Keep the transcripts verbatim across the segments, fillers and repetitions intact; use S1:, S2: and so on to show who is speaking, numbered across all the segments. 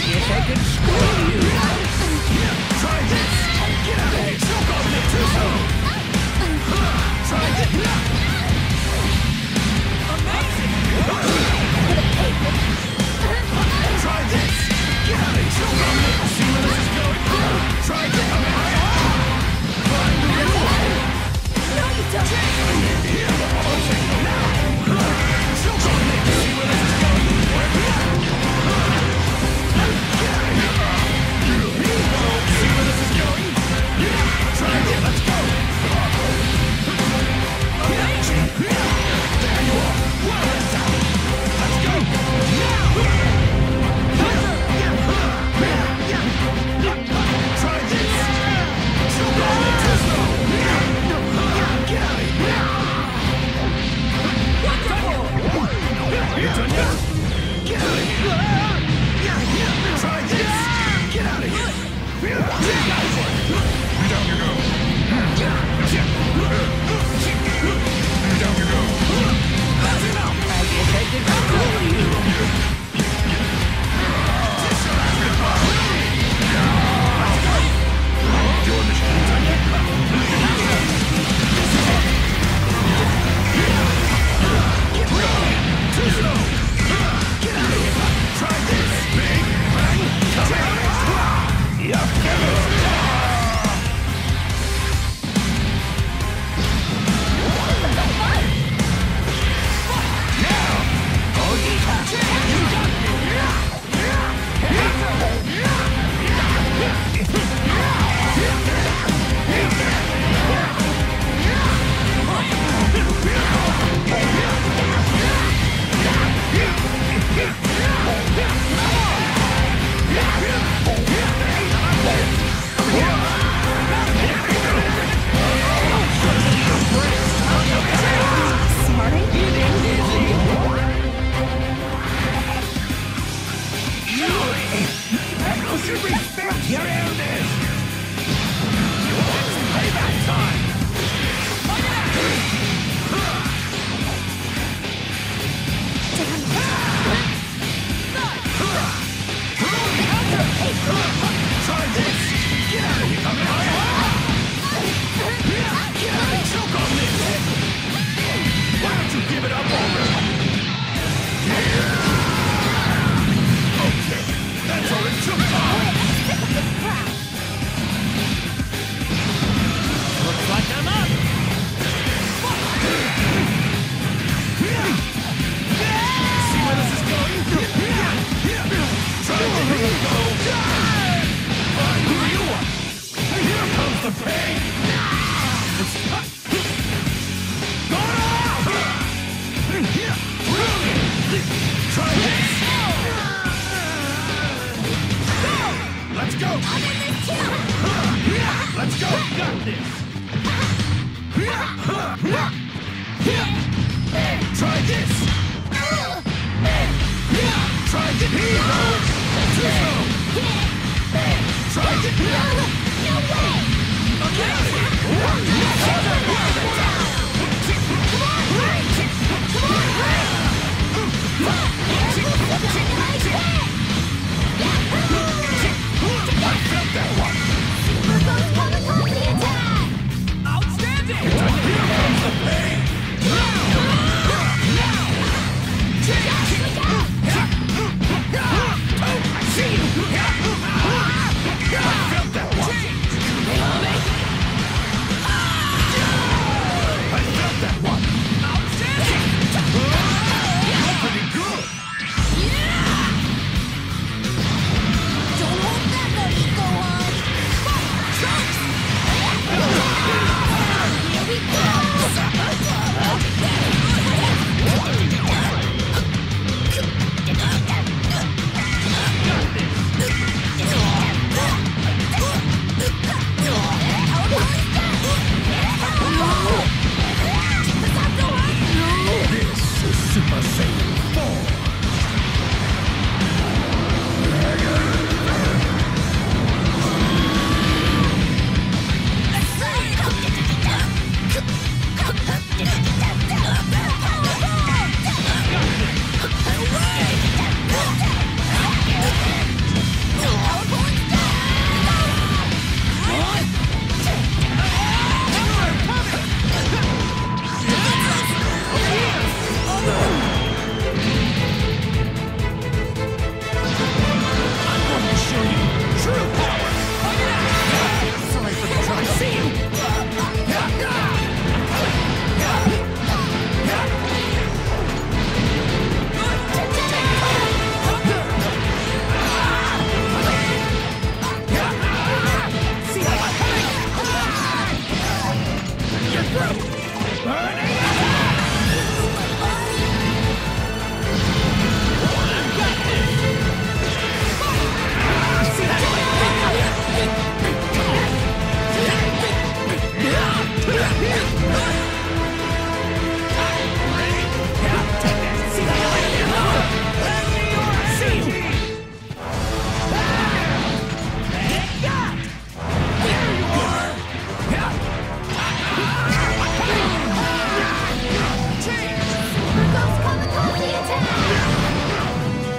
S1: guess I can school you.
S2: Try this! Get out of here! Choke on me too soon! Try this! Amazing! Try this! Get out of here! Choke on me! See where this is going? Try this! Find the middle!
S3: No, you don't!
S2: Here! Now! Choke on me! See where this is going? Get out of here! See where this is going? Try it, let's go! Amazing! There you are! Well, let's out! Let's go! Now! Try this! So go! Too slow! Get out of here! You done yet? Get out of here! Try this! Get out of here! Down you go! Down you go! That's enough!
S1: I guess I can school you.
S2: Your machine's on you! Too slow! Get out of here! Try this! Big bang! Come on! Yup! Should respect your elders! It's payback time! Try this! Get out of here! Come on! Get out of here! Choke on this! Why don't you give it up already? Okay, that's all it took!
S1: Looks like I'm up.
S2: See where this is going? Try to go! Find who you are! Here comes the pain! Try this! Let's go! Let's go! Got this! Try this! Try this! Too slow! Try this!
S3: No way!
S2: Okay! I felt that one!
S3: Outstanding!
S2: Here comes the pain! I see you! I felt that one!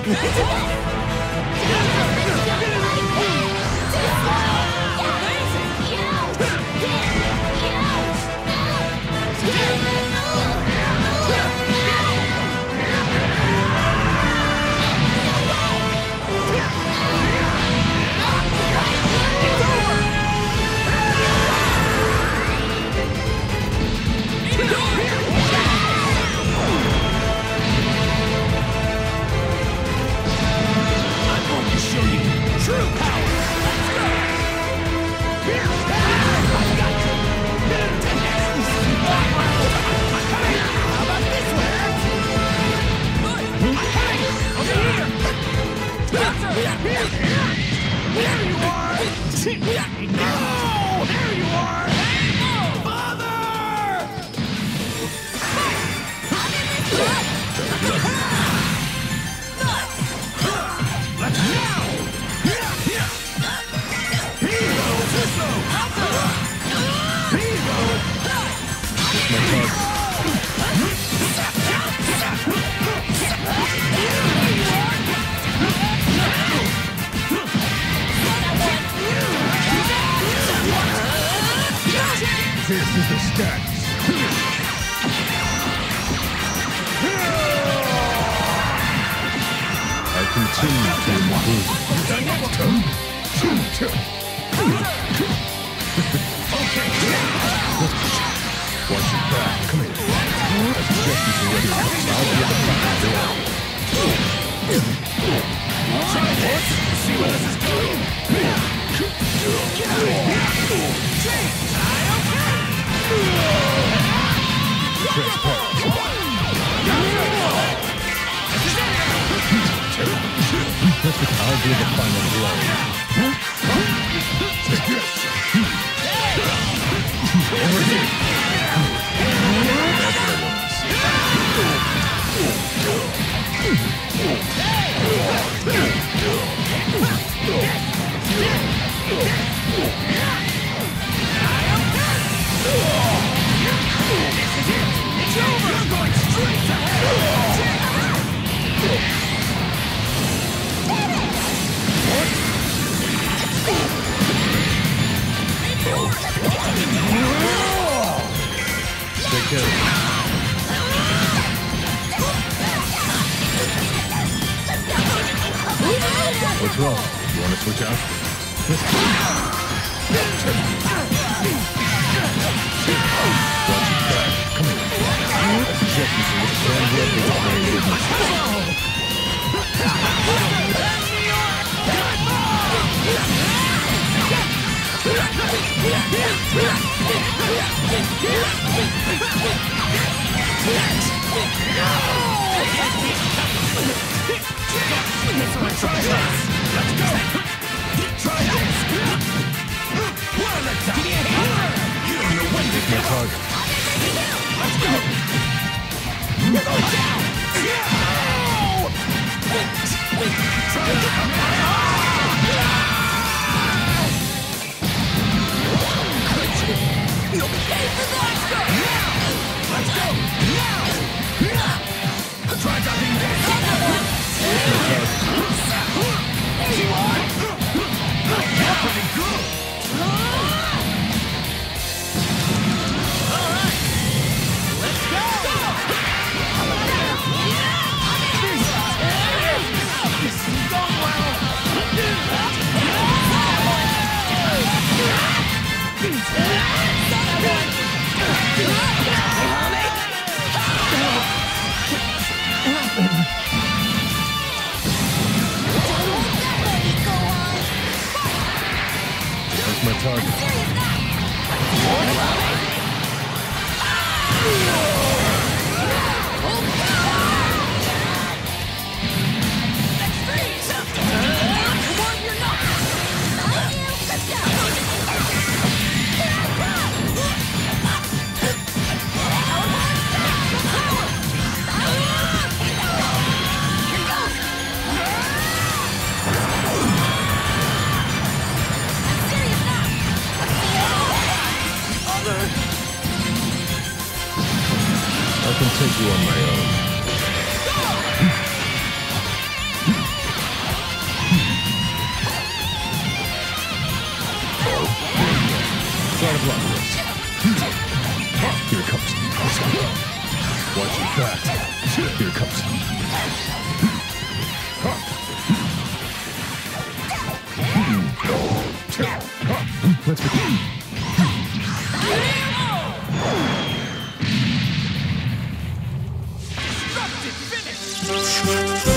S2: This is the stats. I continue to improve. Okay. Watch your back. Come here. I suggest you surrender. I'll be at the front door. Try this. See where this is going. Get out of here.
S4: I'll do the final blow.
S2: Take this. Over here. That's what I want to see. It's over! You're going straight to hell!
S4: Take care. What's wrong? You want to switch out? Watch your back. Come here. I suggest you should look stand here for what my business.
S2: Try this! Let's go! Try this! One at a time! You don't know when to
S4: My
S2: get
S4: target.
S2: Let's go! We're going down! Try this! Let's go! Try ducking this! You're pretty good! Alright! Let's go! This is going well!
S4: That's my target. I can take you on my own. Let's begin.
S3: Destructive finish!